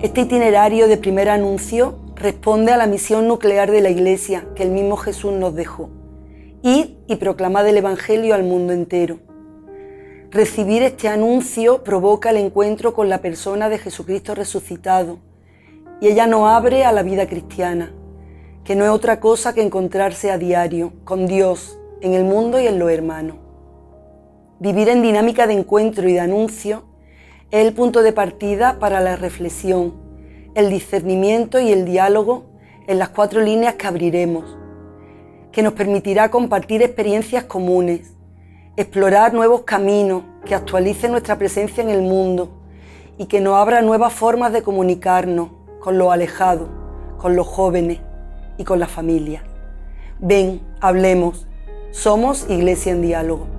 Este itinerario de primer anuncio responde a la misión nuclear de la Iglesia que el mismo Jesús nos dejó: id y proclamad el Evangelio al mundo entero. Recibir este anuncio provoca el encuentro con la persona de Jesucristo resucitado, y ella nos abre a la vida cristiana, que no es otra cosa que encontrarse a diario con Dios, en el mundo y en los hermanos. Vivir en dinámica de encuentro y de anuncio es el punto de partida para la reflexión, el discernimiento y el diálogo en las 4 líneas que abriremos, que nos permitirá compartir experiencias comunes, explorar nuevos caminos que actualicen nuestra presencia en el mundo y que nos abra nuevas formas de comunicarnos con los alejados, con los jóvenes y con la familia. Ven, hablemos. Somos Iglesia en Diálogo.